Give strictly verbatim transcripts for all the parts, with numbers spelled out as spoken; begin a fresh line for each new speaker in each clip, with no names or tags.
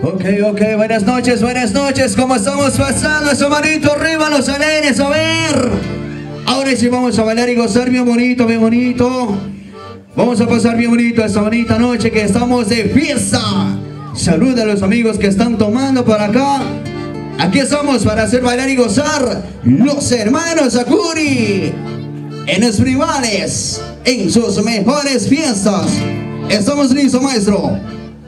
Ok, ok, buenas noches, buenas noches. ¿Cómo estamos pasando? Esa manito arriba, los alegres, a ver. Ahora sí vamos a bailar y gozar bien bonito, bien bonito. Vamos a pasar bien bonito esta bonita noche que estamos de fiesta. Saluda a los amigos que están tomando por acá. Aquí estamos para hacer bailar y gozar los hermanos Akuri. En los rivales, en sus mejores fiestas. Estamos listos, maestro.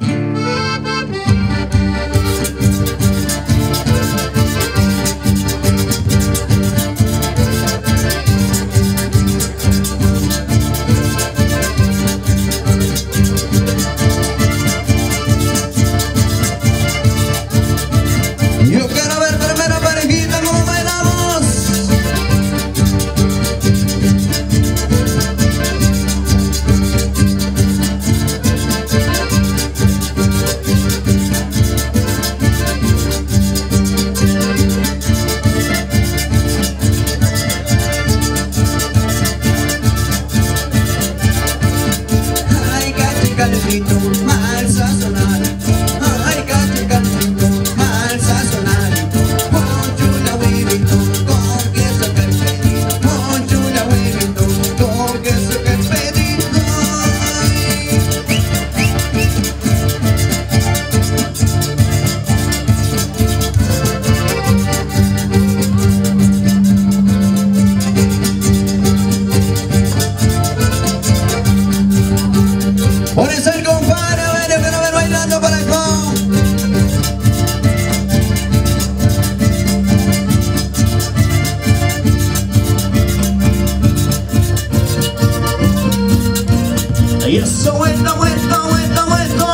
Mal sazonado, ay, cacho, calcito, mal sazonado, ponchula, huevito, con queso perfecto, ponchula, huevito, con queso perfecto.
Por eso el compadre, a ver, a ver, bailando para acá. Y eso, vuelta, vuelta, vuelta, vuelta.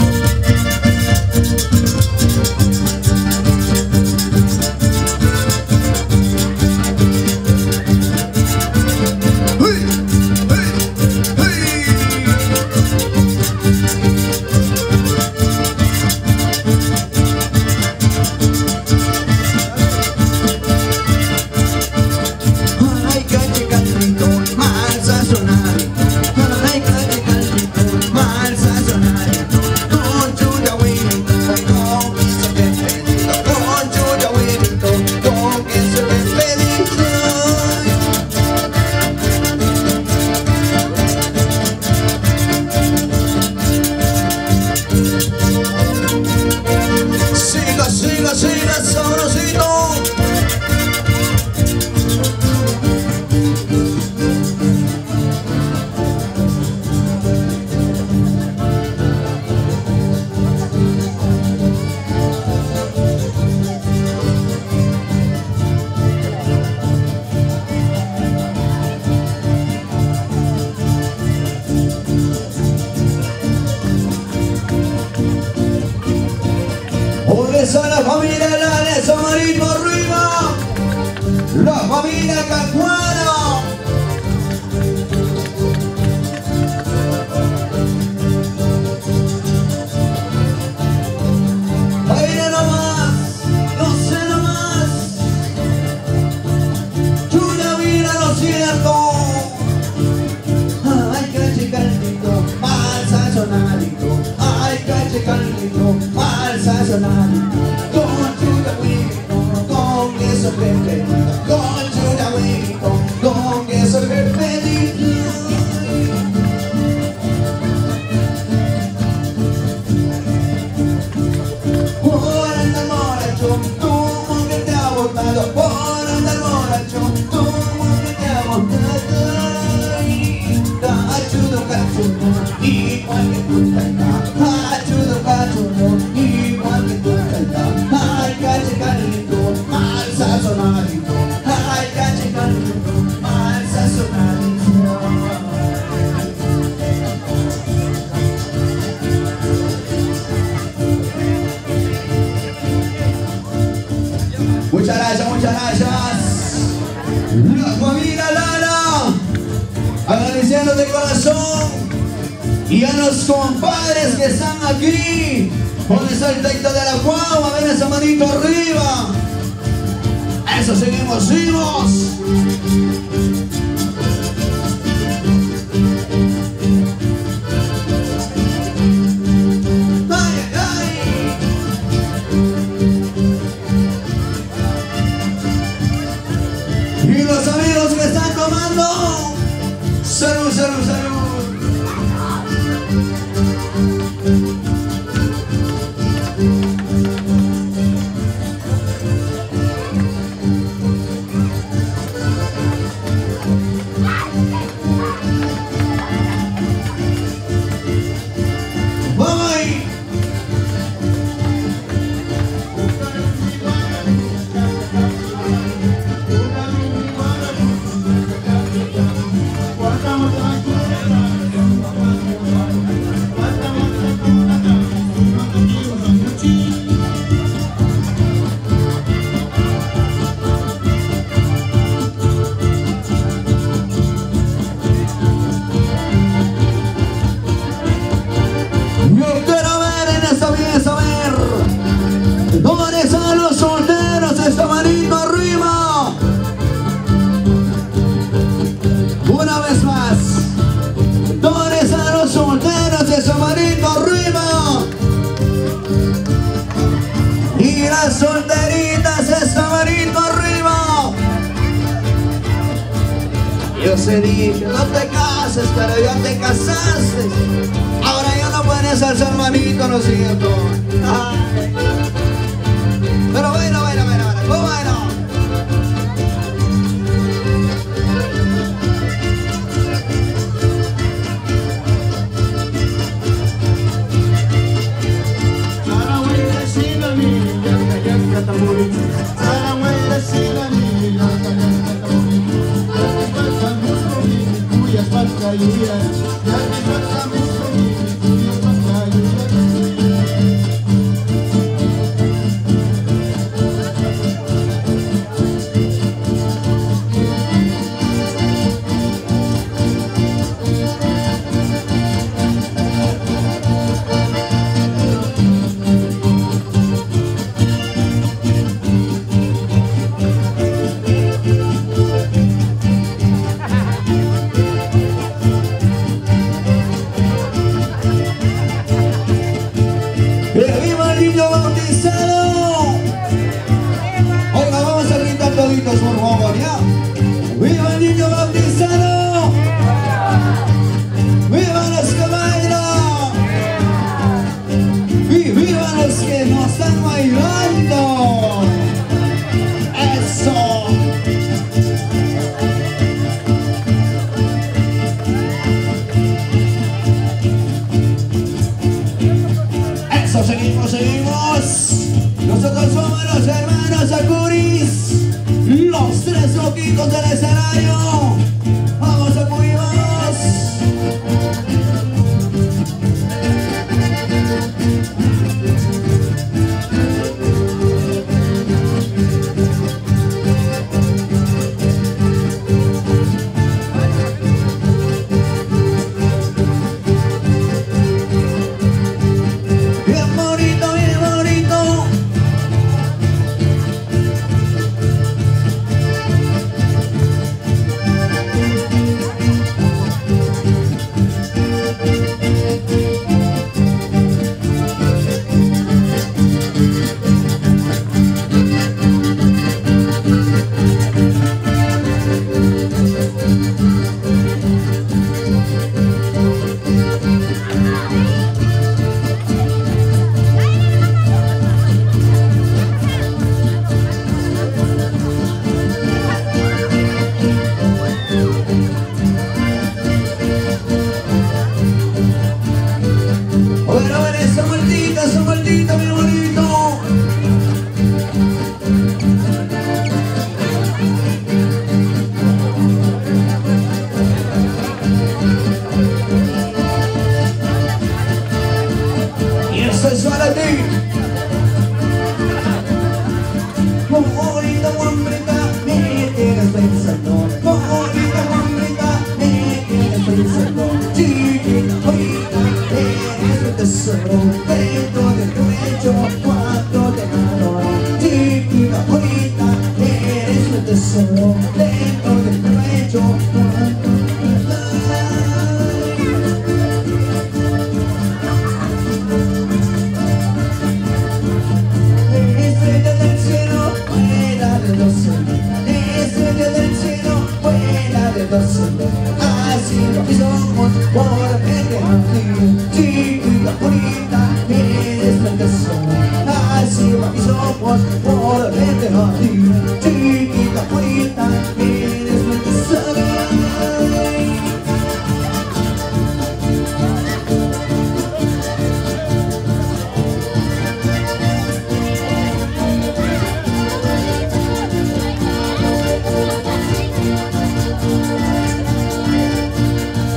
Siga, siga, sabrosito. Por eso la familia Lales, Amarito arriba, la familia Cacuana. Baile nomás, no sé nomás, chula vida lo cierto. Ay, cache calentito, mal sazonadito, ay, cache calentito, mal sazonadito, con chula huevito, con queso perfecto, con chula huevito, con queso perfecto. Por andar moracho, tú que te ha botado, por andar moracho, tú que te ha botado. Cachudo, cachudo, igual que tú cantas. Cachudo, cachudo, igual que tú cantas. Ay, cache calito, mal sazonadito. Ay, cache calito, mal sazonadito. Muchas gracias, muchas gracias. La familia Lara, agradeciendo de corazón. Y a los compadres que están aquí, con el saltito de la guagua, ven esa manito arriba. Eso, seguimos, seguimos. Ay, ay, ay. las solteritas, esa manito arriba. Yo se dije, no te cases, pero ya te casaste. Ahora ya no puedes alzar manito, ¿no es cierto? Ay. Pero bueno, bueno, bueno, bueno, bueno. ¡Viva el niño bautizado! Oiga, vamos a gritar toditos, por favor, ¿ya? ¡Viva el niño bautizado! ¡Viva los que bailan! ¡Y viva los que no están bailando! ¡Eso! Seguimos, seguimos. Nosotros somos los hermanos Acuris, los tres loquitos del escenario. Vamos, Acuris, vamos.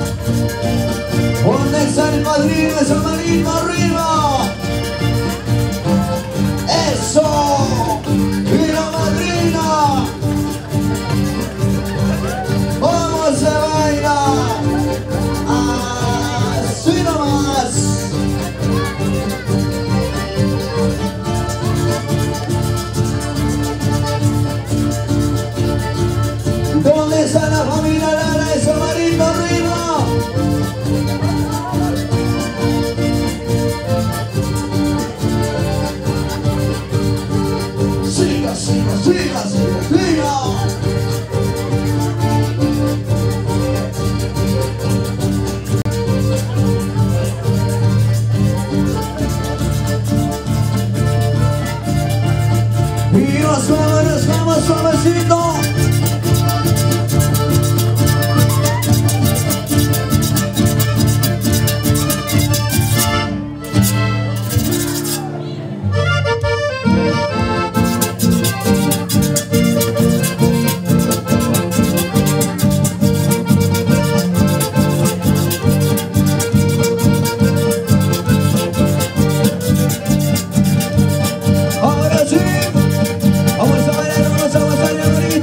¿Dónde está el padrino, esa manito arriba? siga, siga, siga. Y nos vamos, nos vamos suavecito. Ahora sí, vamos a bailar, vamos a bailar,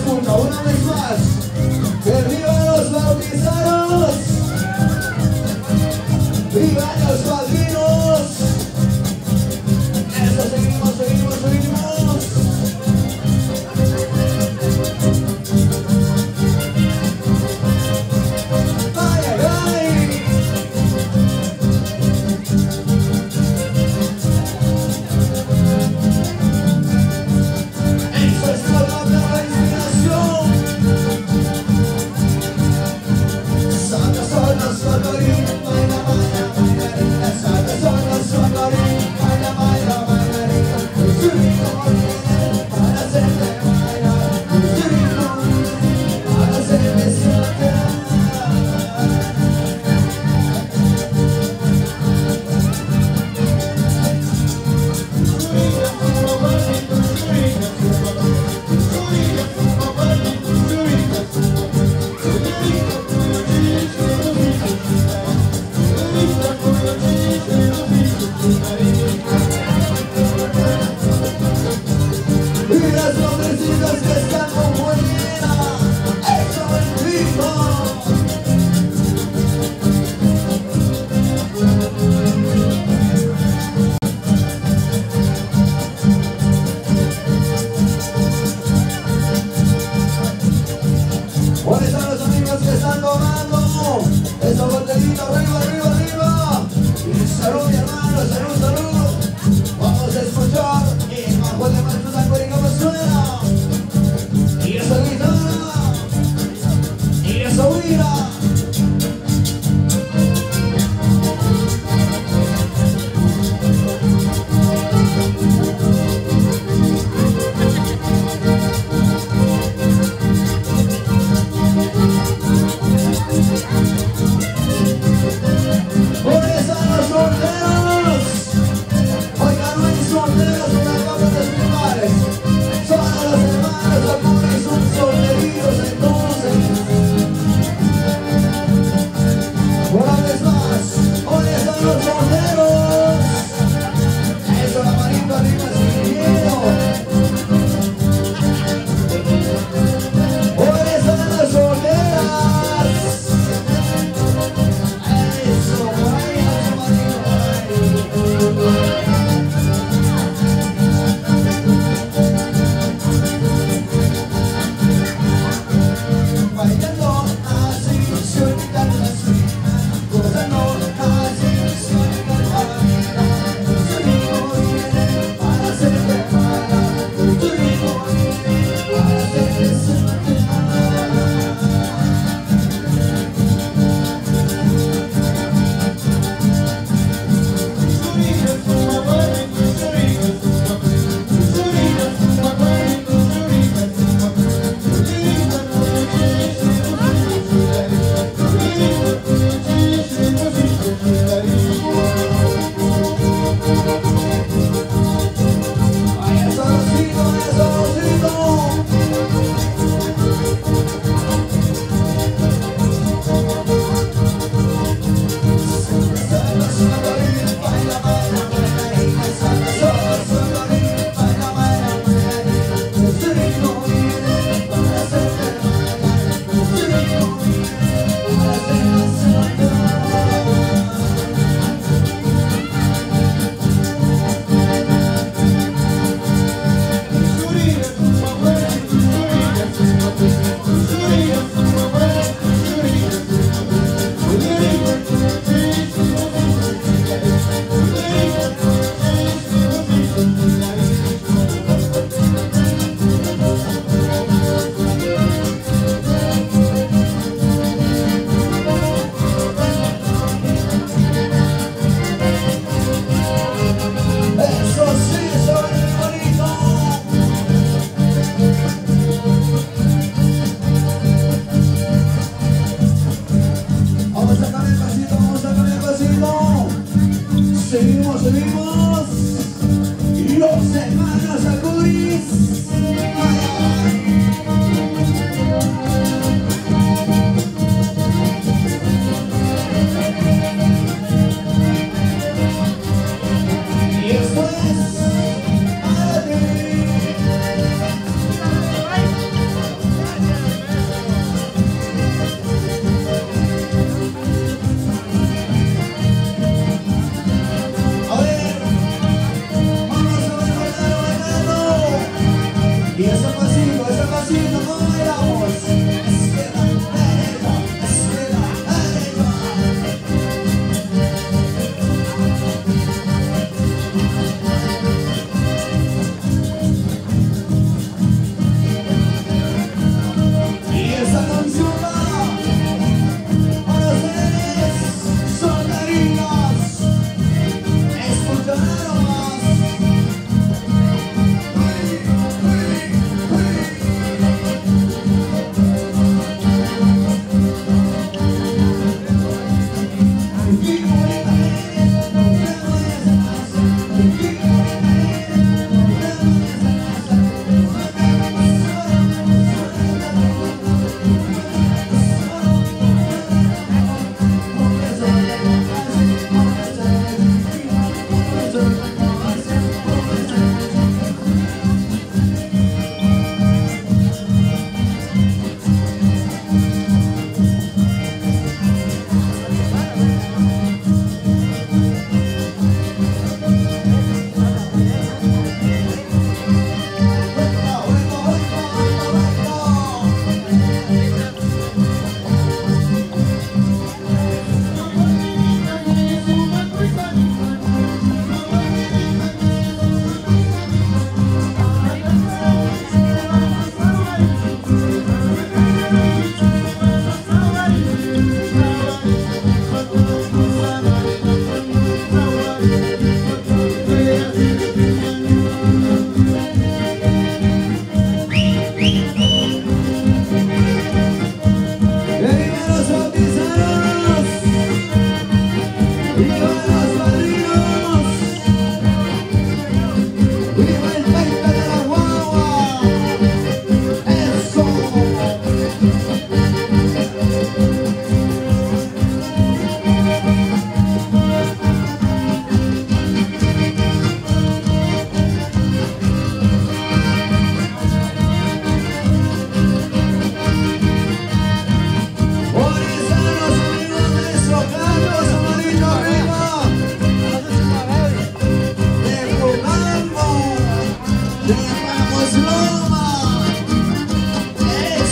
escucha una vez más. ¡Que vivan los bautizados! ¡Vivan los padrinos! Eso, seguimos, seguimos, seguimos. ¡Ay, ay, ay! Eso es toda la inspiración. Saca, saca, saca, baila, baila, baila, baila, saca.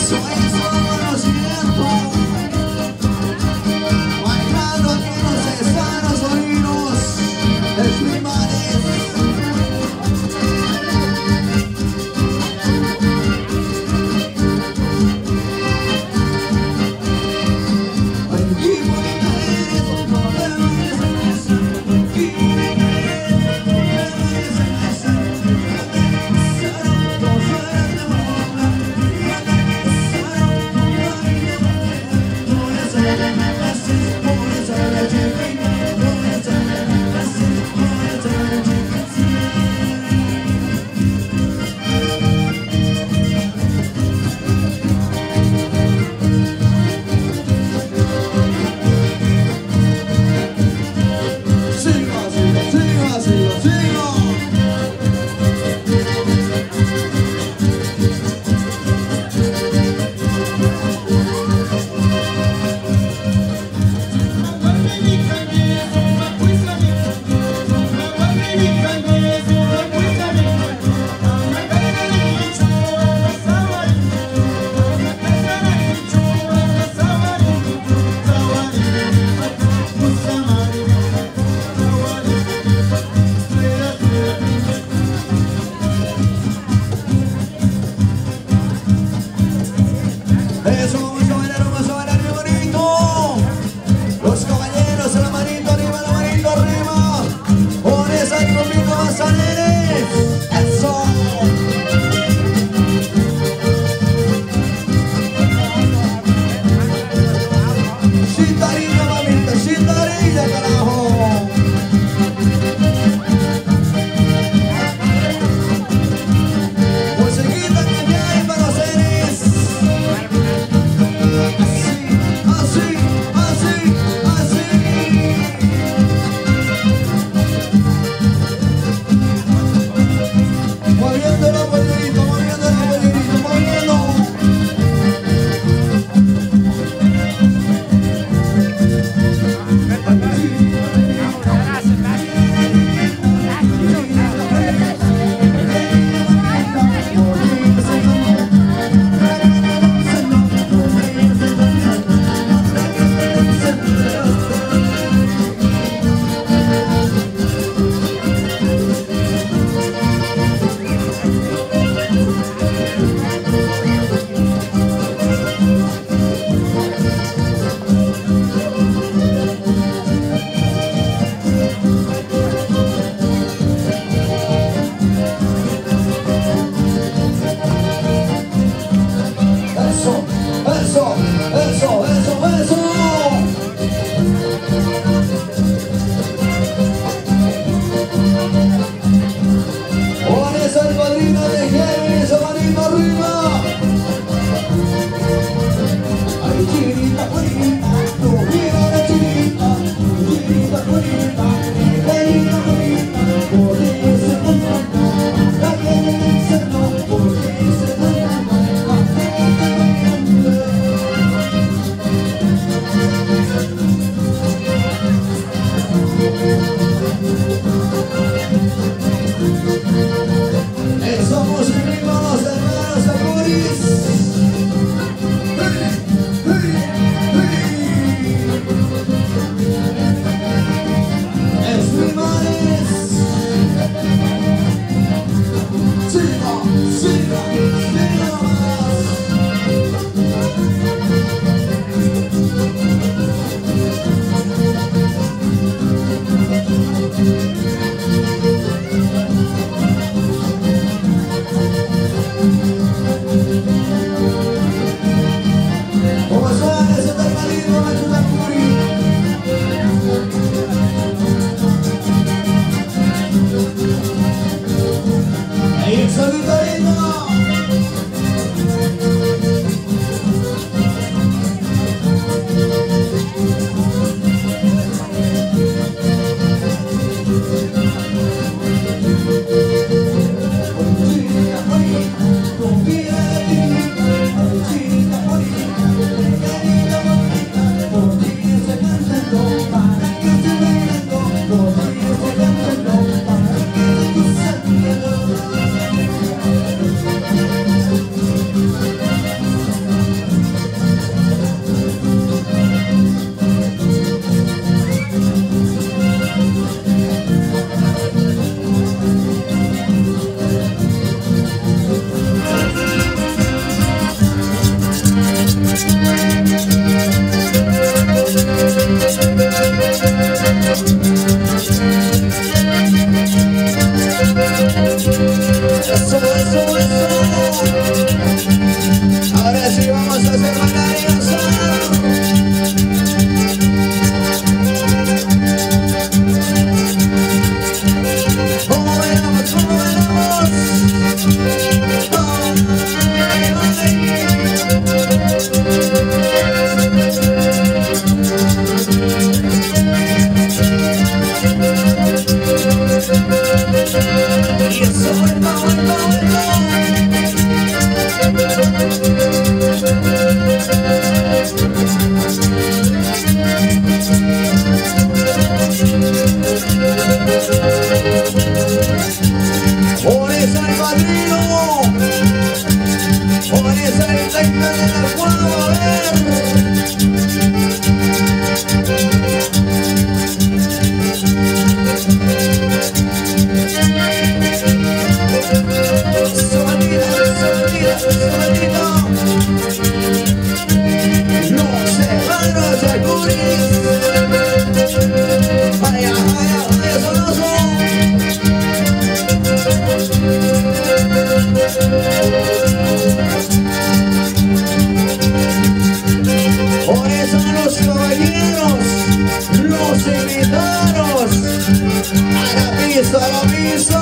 Eso, eso, lo siento. Bailando aquí en los estanos sonidos de Primares. Eso, vamos a bailar, vamos a bailar bien bonito. Los caballeros, la manito arriba, la manito arriba. Con esa trompita más alegre. Eso. Chitarilla, mamita, chitarilla, carajo. Musiquita que ya hay para los seres. Así, así, así. Moviendo la pollerita, moviendo la pollerita, moviendo. Eso, eso, eso, eso, eso. Juan es el padrino de Kevin, esa manito arriba. Ay, chinita, bonita, tú mira la chinita, chinita, bonita, chinita, bonita, por eso te amo, la que me dice no, por eso te amo. a hacer bailar y gozar. ¿Cómo bailamos? ¿Cómo bailamos? Ay, ay. Y eso, vuelva, vuelva, vuelva. Pones al padrino, pones al recta de la guava, a ver. Solita, solita, solita. Los hermanos Yacuris. Vaya, vaya, vaya, soloso. Por eso los caballeros, los invitados, a la pista, a la pista.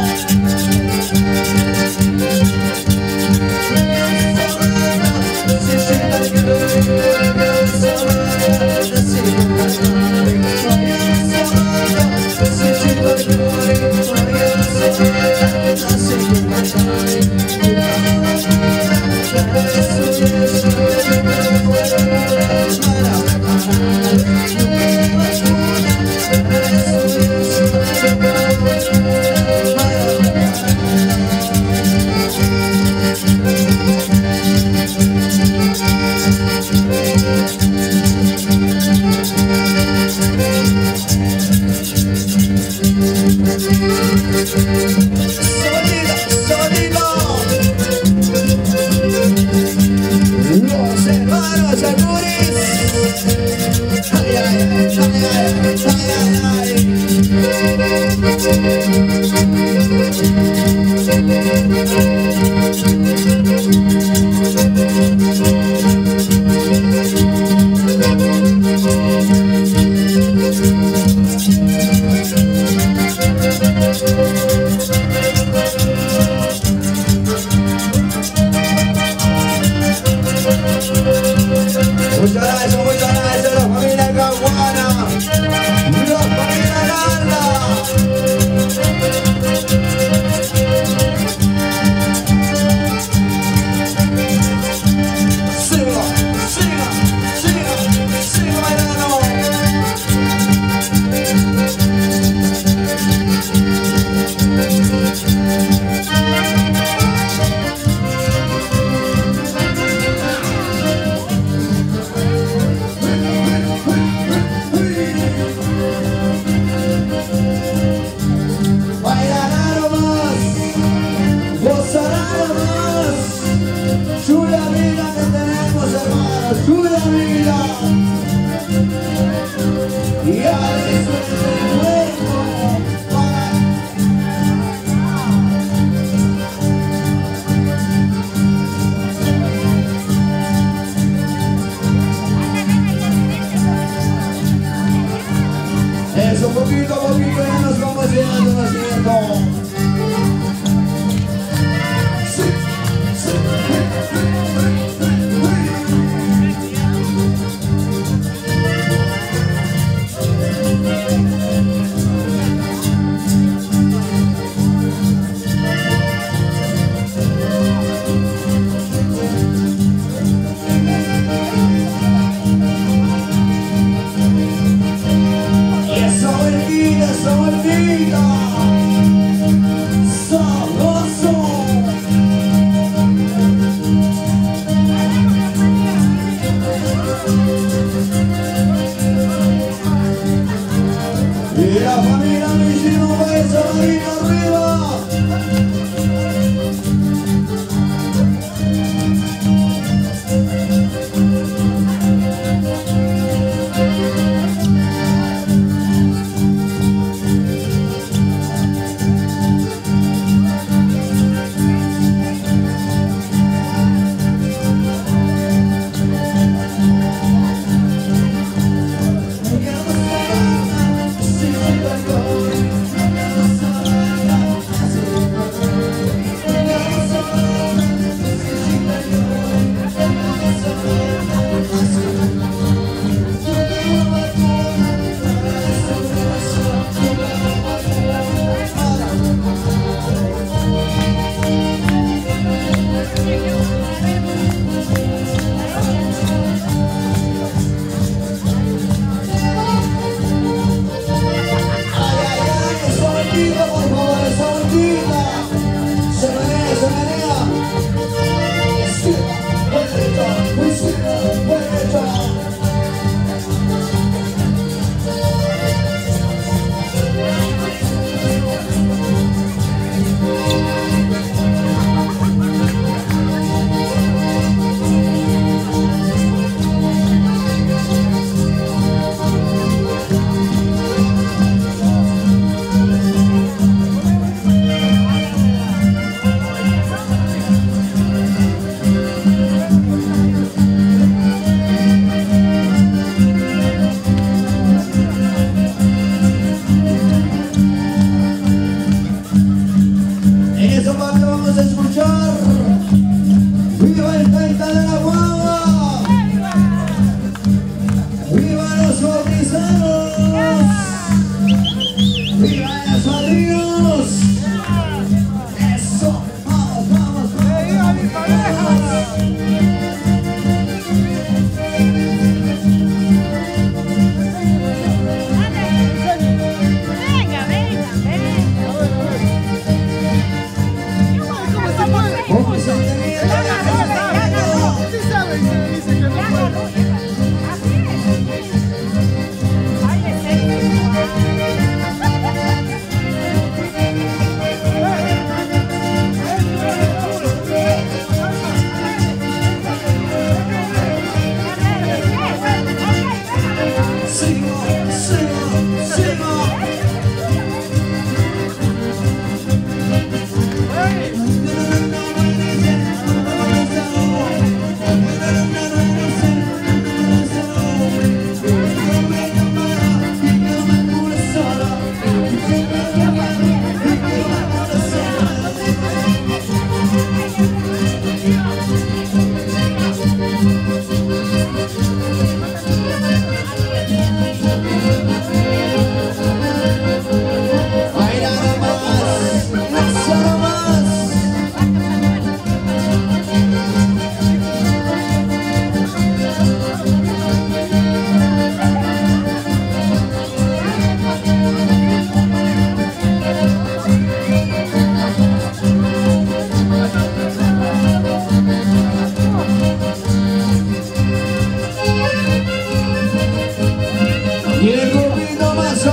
Solita, solita. Los hermanos Yacuris. Ay, ay, ay, ay, ay, muchas gracias, muchas gracias a la familia Caguana, la familia Lala. Siga, siga, siga, siga bailando.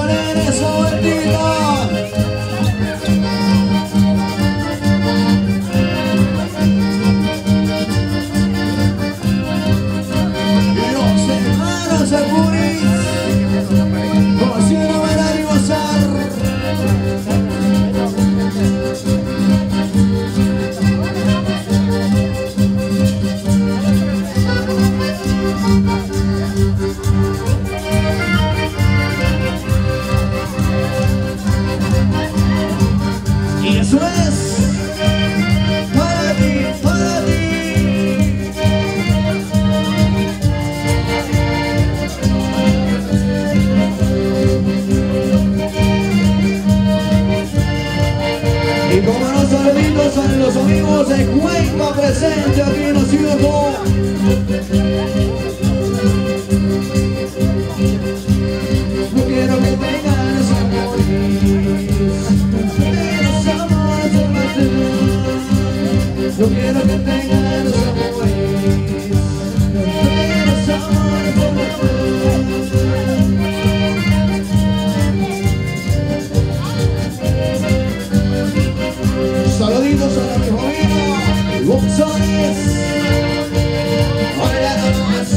alegres, vueltita. Y los hermanos Alburis, conociendo a bailar y gozar. Y eso es para ti, para ti. Y como los saluditos a los amigos de Cuenca presente aquí en los ciertos. No quiero que tengas amores, los amores se matan. No quiero que tengas los amores, los amores se matan. Saluditos a mi familia González. Hola nomás.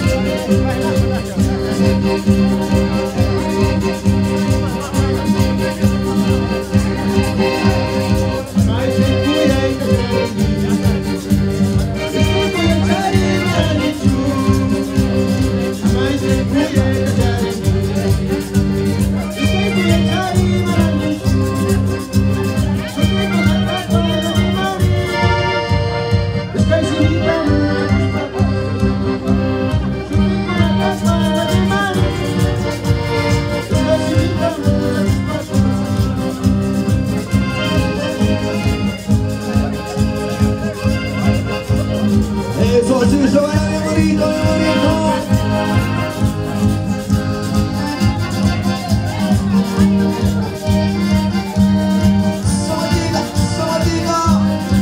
Eso así se va bien bonito, bien bonito. Sabatita, sabatita.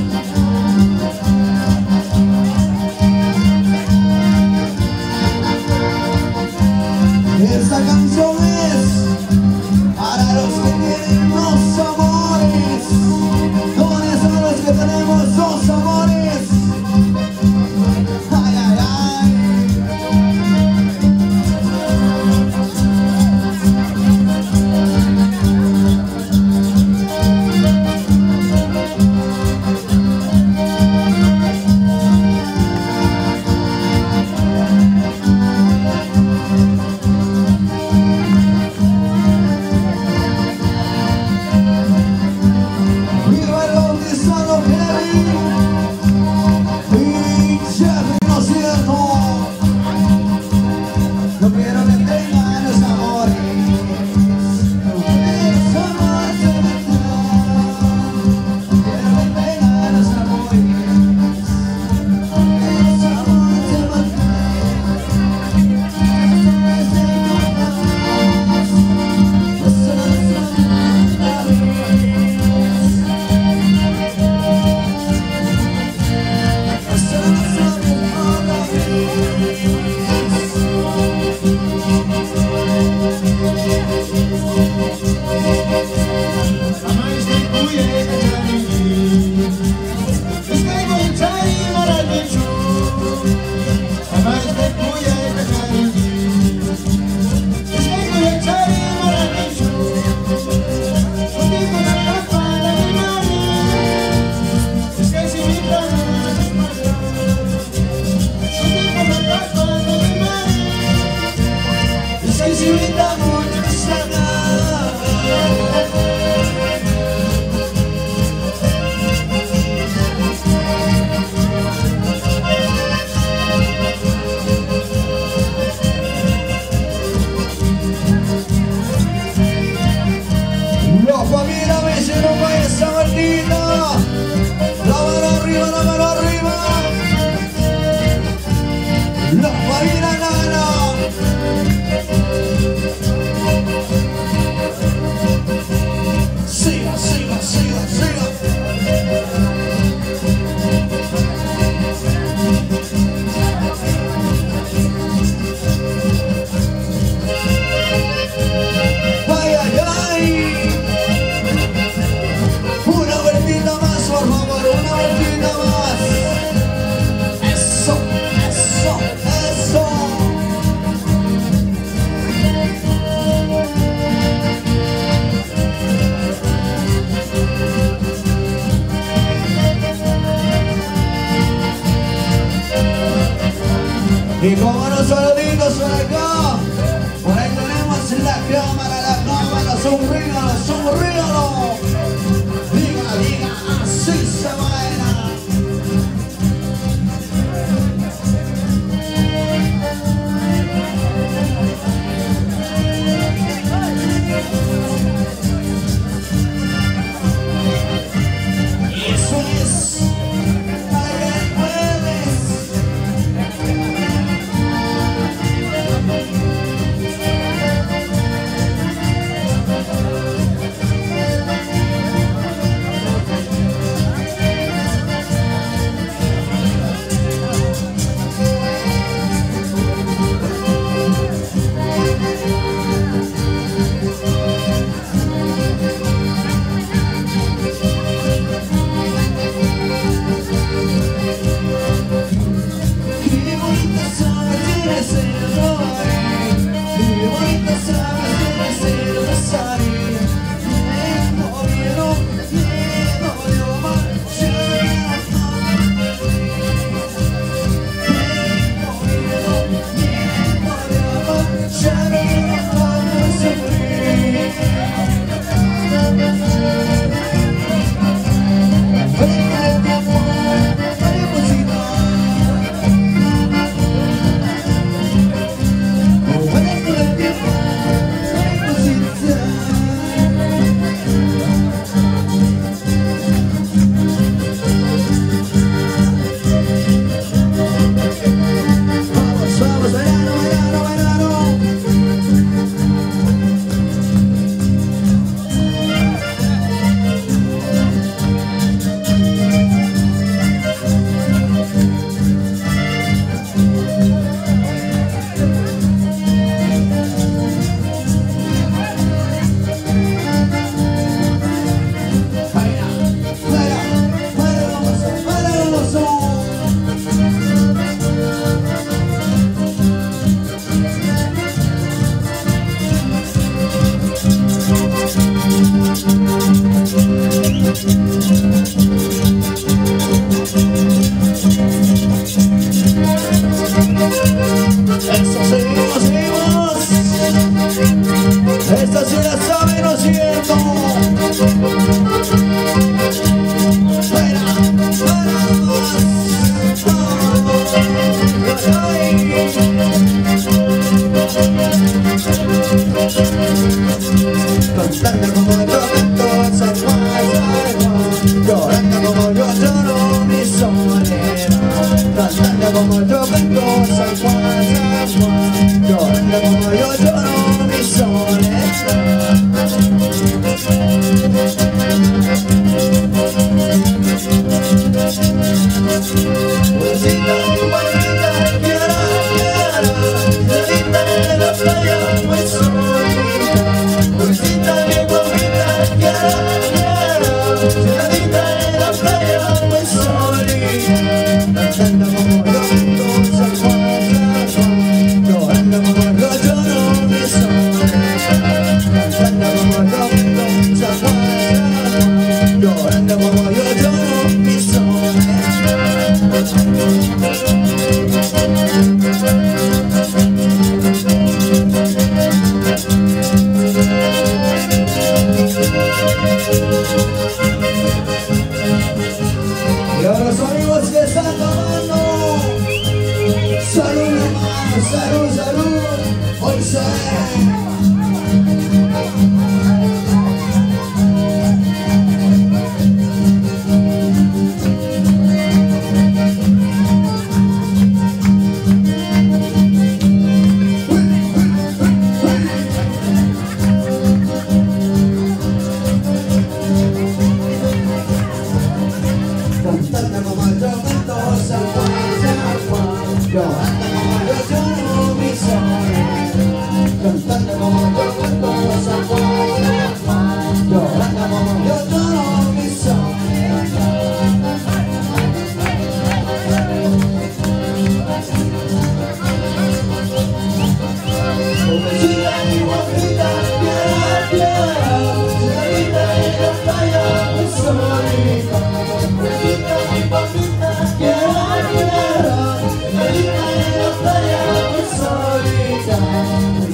Esta canción es para los que tienen dos amores. ¿Dónde están los que tenemos dos amores? Ay, ay, ay. Viva el bautizado Kevin y Jeffrey, ¿no es cierto? No quiero que tengan los amores, los amores se matan. No quiero que tengan los amores, los amores se la familia me hicieron para esa maldita. La mano arriba, la mano arriba. La familia gana. Siga, siga, siga, siga. Bye. Y como los saluditos por acá, por ahí tenemos la cámara, la cámara, sonrígalo, sonrígalo. Diga, diga, así se baila. Y eso es para que puedes.
Cantando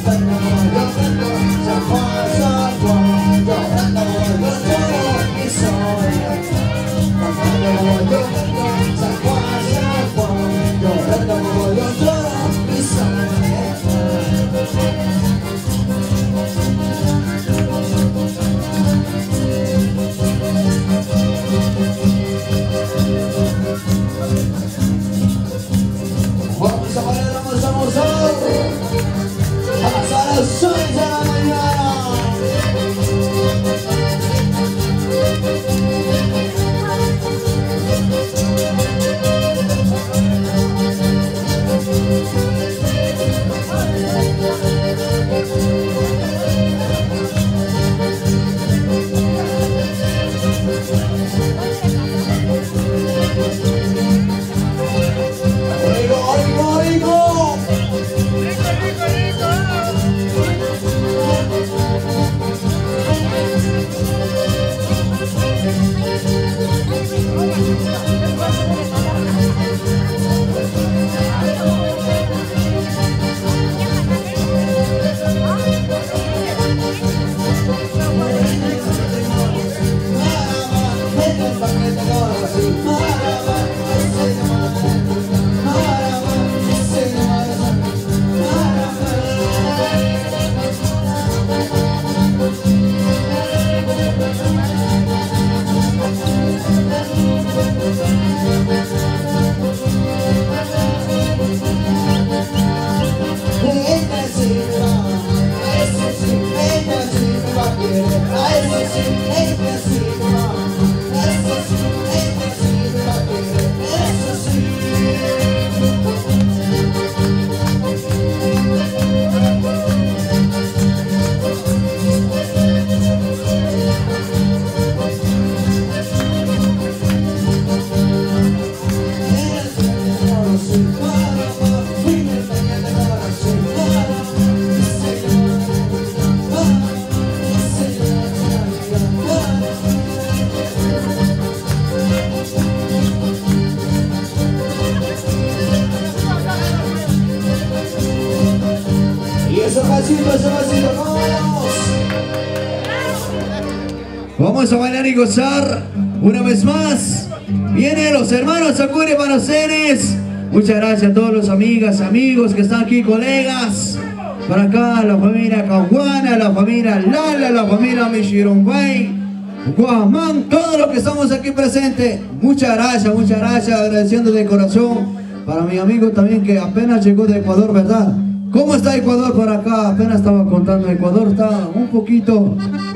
Vamos a bailar y gozar una vez más. Vienen los hermanos Sakura Manoceres. Muchas gracias a todos los amigas, amigos que están aquí, colegas. Para acá, la familia Cahuana, la familia Lala, la familia Mishirumbay, Guamán, todos los que estamos aquí presentes. Muchas gracias, muchas gracias, agradeciendo de corazón. Para mi amigo también que apenas llegó de Ecuador, ¿verdad? ¿Cómo está Ecuador por acá? Apenas estaba contando, Ecuador está un poquito...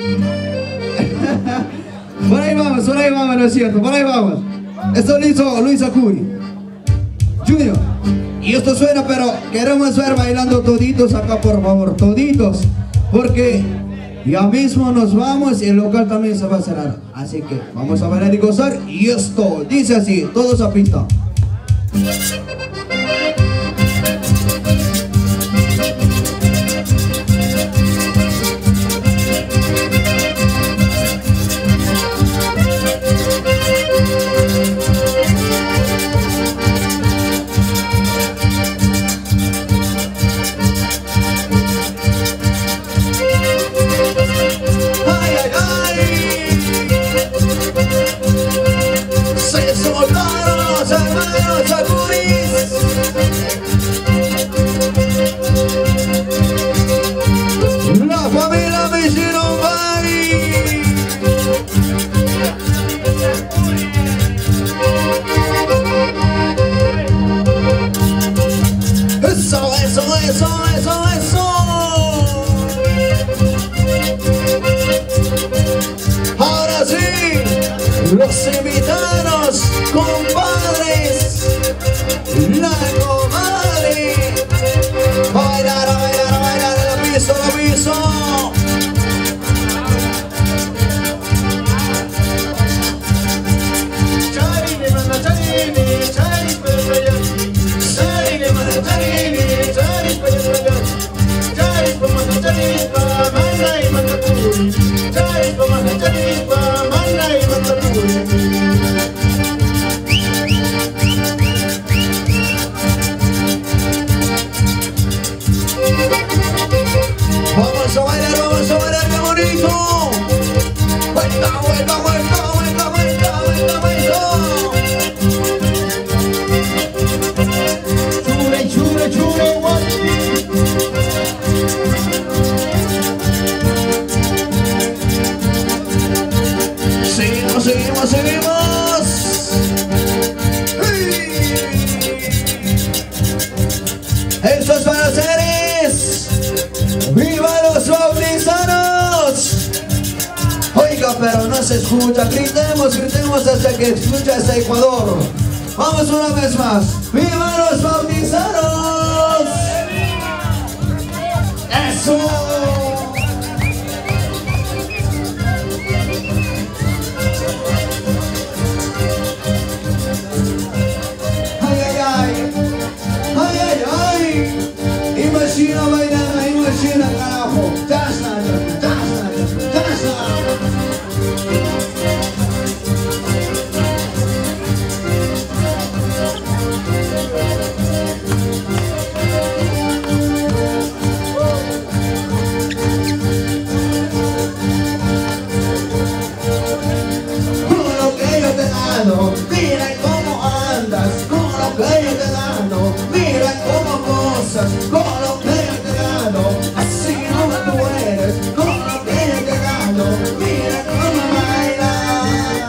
Por ahí vamos, por ahí vamos, ¿no es cierto? Por ahí vamos. Esto lo hizo Luis Sakuri Junior. Y esto suena, pero queremos ver bailando toditos acá, por favor, toditos. Porque ya mismo nos vamos y el local también se va a cerrar. Así que vamos a bailar y gozar. Y esto dice así, todos a pinta. Los invitados, compadres, la comadre. Bailar, bailar, bailar, el piso, el piso. Charini, manda charini, charini, pero ya. Charini, manda charini, charini, pero ya. Charini, manda charini, manda y manda puri. Charini, manda charini, manda y manda puri. pero no se escucha. Gritemos, gritemos hasta que escucha hasta Ecuador. Vamos una vez más. ¡Viva los bautizados! ¡Eso! ¡Ay, ay, ay! ¡Ay, ay, ay! Imagina bailando, imagina, carajo. ¡Ya está, ya está, ya está! Mira cómo andas, con lo que yo te gano. Mira cómo gozas, con lo que yo te gano. Así como tú eres, con lo que yo te gano. Mira cómo bailas.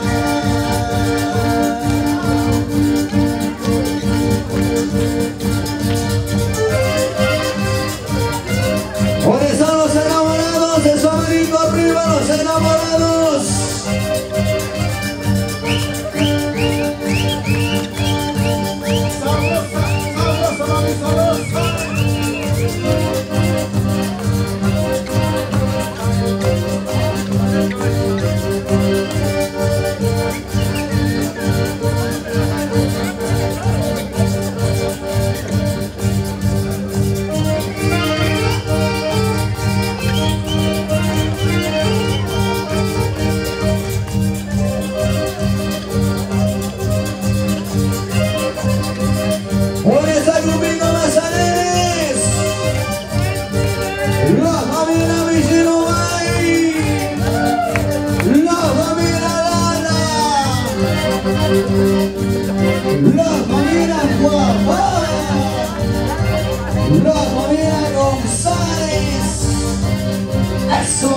Por eso los enamorados de su amigo arriba, los enamorados. La familia Guapa, la familia González, eso.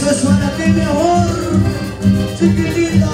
Eso es para ti, mi amor, chiquitito.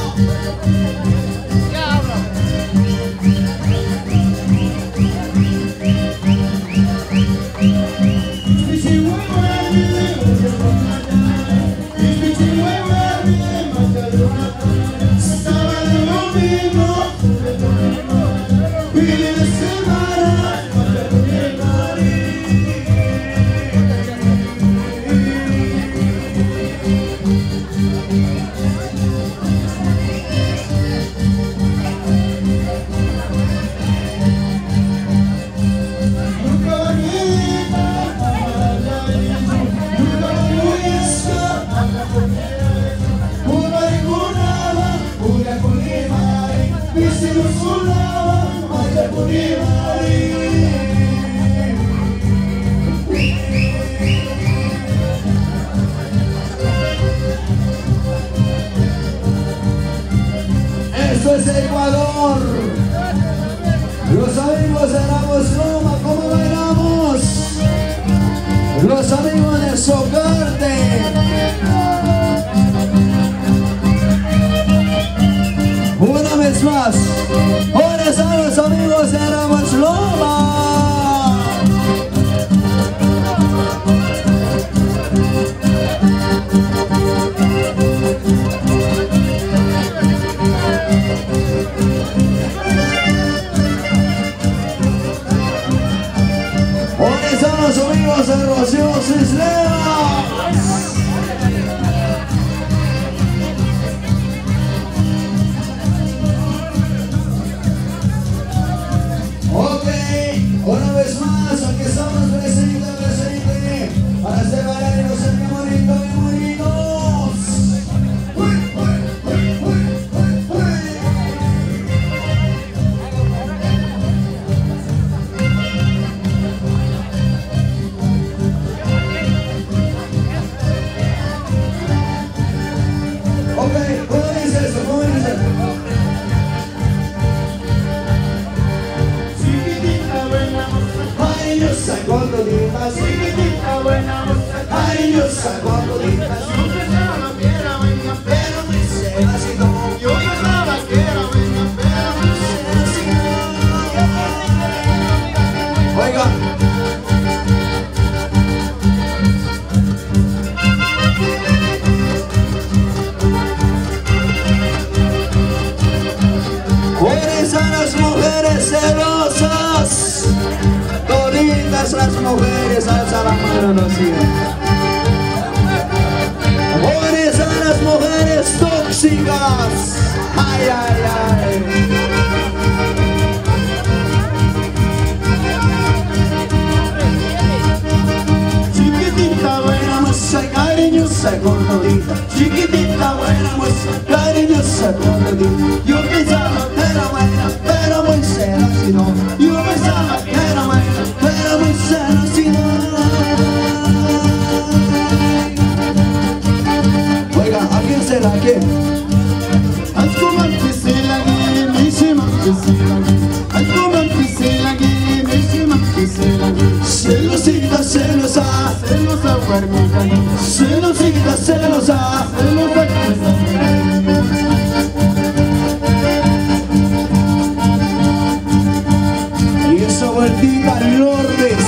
Eso es Ecuador. Los amigos de Ramos Loma, ¿cómo bailamos? Los amigos de Socarte. Una vez más, ahora están los amigos de Ramos Loma. Ahora están los amigos de Rocío Cisneros. Ok, una vez más, aquí estamos presentes, presentes, para hacer bailar y gozar bien bonito, bien bonitos. Uy, uy, uy, uy, uy, uy. Ok, ¿cómo dice eso? ¿Cómo dice eso? Ay, yo saco toditas, chiquitita buena moza. Ay, yo saco toditas. Yo pensaba que era buena, pero me cela así como. Yo pensaba que era buena, pero me cela así como. Oiga. ¿Cuáles son las mujeres celosas? Toditas las mujeres, alza la mano, no sigan. ¿Cuáles son las mujeres tóxicas? Ay, ay, ay. Chiquitita buena moza, cariñosa con todita. Chiquitita buena moza, cariñosa con todita. Yo pensaba que era buena, pero muy cera si no. Yo pensaba que era buena, pero muy cera si no. Oiga, ¿a quién será? ¿A quién? Alcuma que se la guíe, me llama que se la guíe. Alcuma que se la guíe, me llama que se la guíe. Celosita, celosa, celosa guarmita. Celosita, celosa, celosa guarmita. Y esa vueltita Lourdes.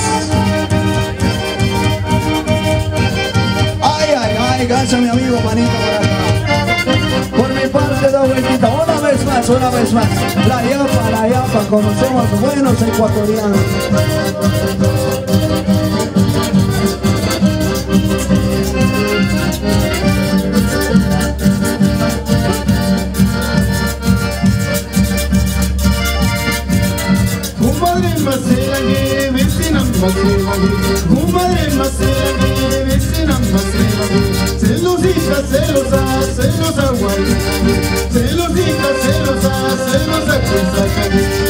Ay, ay, ay, gracias mi amigo manito por acá. Por mi parte da vueltita, una vez más, una vez más. La yapa, la yapa, conocemos buenos ecuatorianos. Comadre macera que vecina macera que comadre macera que vecina macera que celosita celosa celosa guay celosita celosa celosa cosa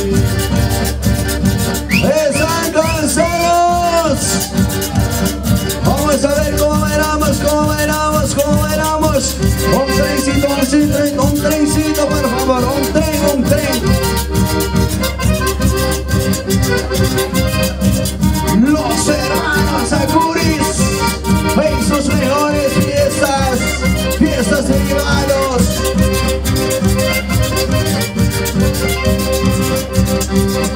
que están con celos. Vamos a ver cómo bailamos, cómo bailamos, cómo bailamos. Un trencito, un tren, un trencito por favor, un tren, un tren. Los hermanos Acuris en sus mejores fiestas.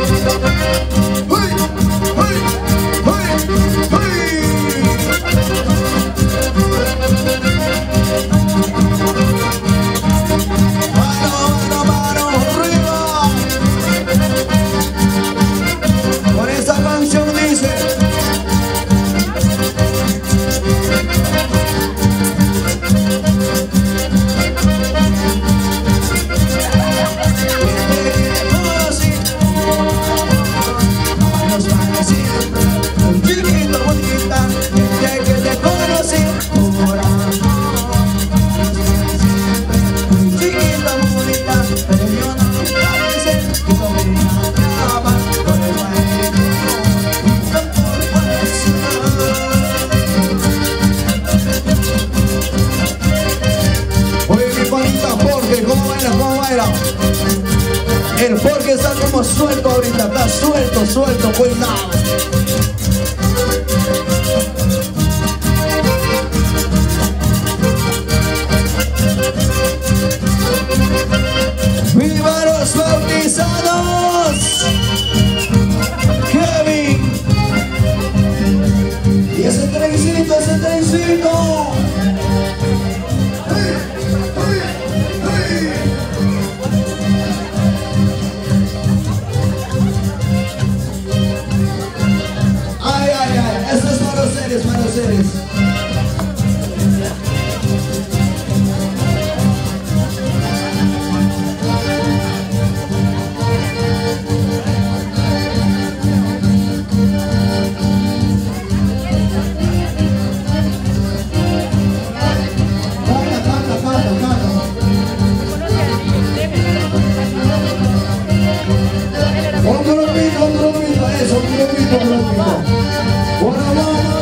El Jorge está como suelto ahorita, está suelto, suelto, cuidado. ¡Viva los bautizados! Kevin. Y ese trencito, ese trencito. Manos serios. Canta, canta, canta, canta. Un grupito, un grupito, eso, un grupito, un grupito. Una mano.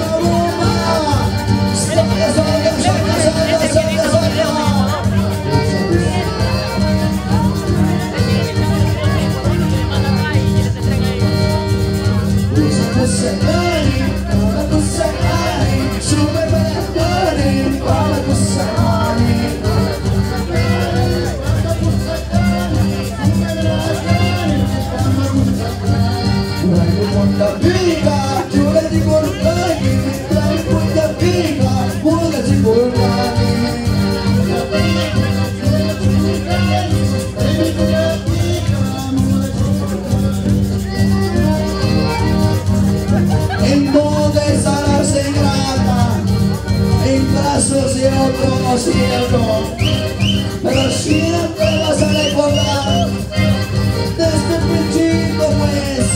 Cierto, pero siempre vas a recordar desde principio, pues.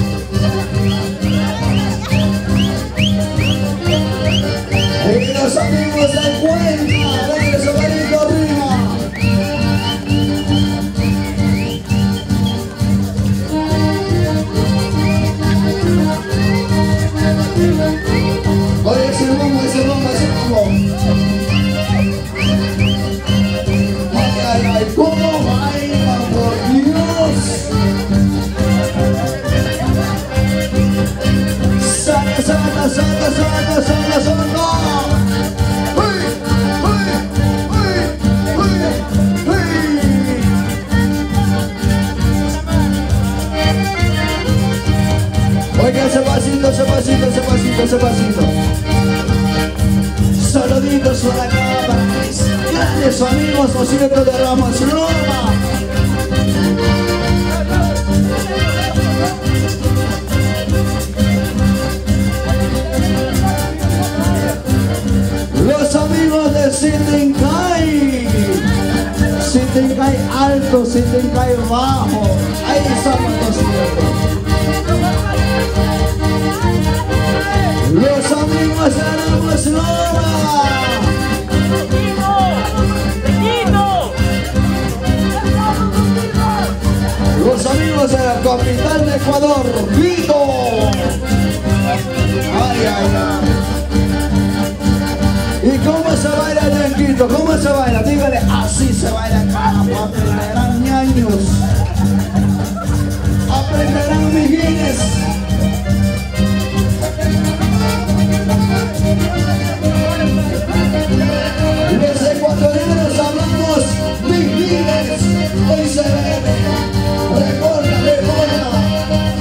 Y los amigos de Cuenca, denle su manito arriba. Oye, ese rumbo, ese rumbo, ese rumbo. ¿Cómo baila, por Dios? ¡Saca, saca, saca, saca, saca, saca! ¡Uy! ¡Uy! ¡Uy! ¡Uy! ¡Uy! Oiga, ese pasito, ese pasito, ese pasito, ese pasito. Saluditos por acá, grandes amigos, por cierto, de Ramos Roma. Los amigos de Sintincay. Sintincay alto, Sintincay bajo. Ahí estamos los ciertos. Los amigos de Ramos Roma. Los amigos de la capital de Ecuador, Quito. Ay, ay, ay. ¿Y cómo se baila allá en Quito? ¿Cómo se baila? Dígale, así se baila acá. Aprenderán ñaños. Aprenderán mijines. Los ecuatorianos hablamos mijines. Hoy se bebe. Recorda, recorda.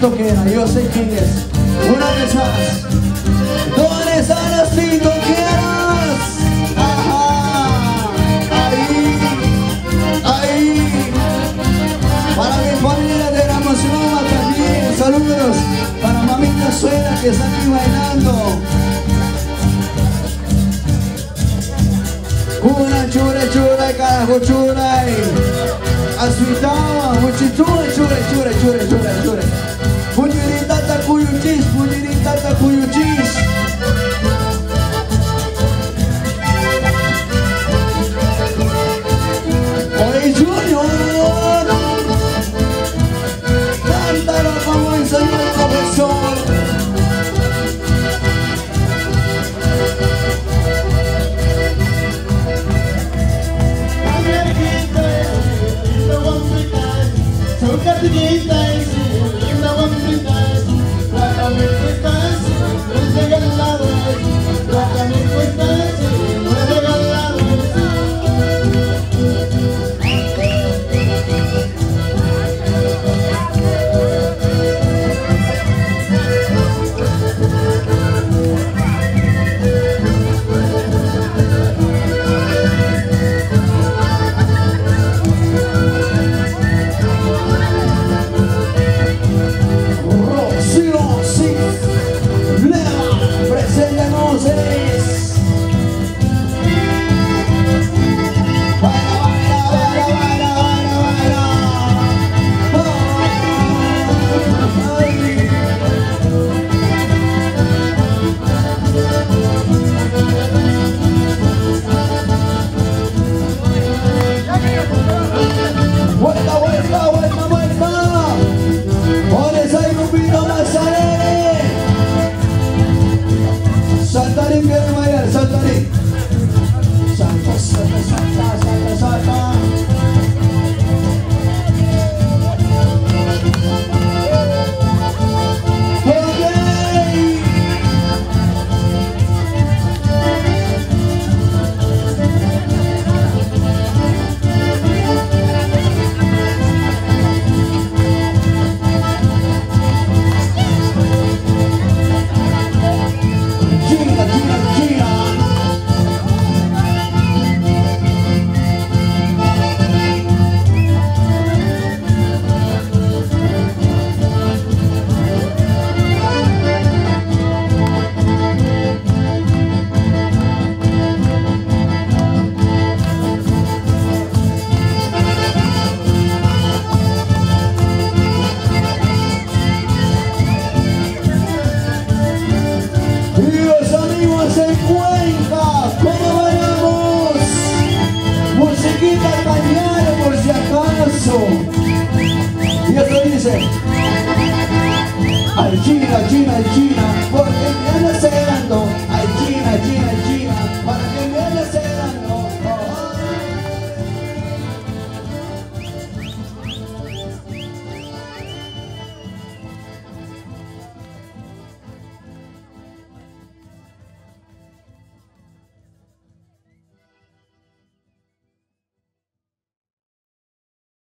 tiktokera, yo sé quién es. Una vez más. ¿Dónde están las tiktokeras? Ajá, ahí, ahí. Para mi familia de Ramosinova también, saludos. Para mamita suena que está aquí bailando. Una chura, chura, carajo, chura. Asuitama, muchi chura, chura, chura, chura, chura, chura. Puñiritata cuyuchis, puñiritata cuyuchis. Oye, Junior, cántalo como enseñó el profesor. Saltarín viene bailar, saltarín. Salta, salta, salta, salta, salta. En Cuenca, ¿cómo bailamos? Musiquita cañera por si acaso. Y esto dice: al China, China, China, porque ya no se